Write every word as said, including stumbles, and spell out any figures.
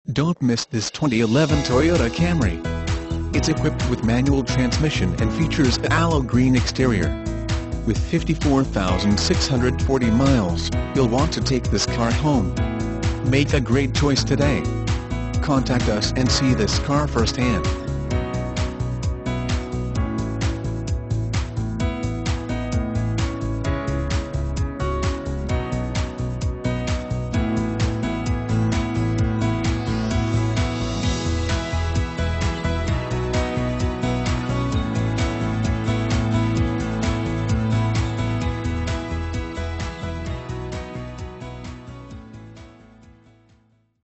Don't miss this twenty eleven Toyota Camry. It's equipped with manual transmission and features an aloe green exterior. With fifty-four thousand six hundred forty miles, you'll want to take this car home. Make a great choice today. Contact us and see this car firsthand.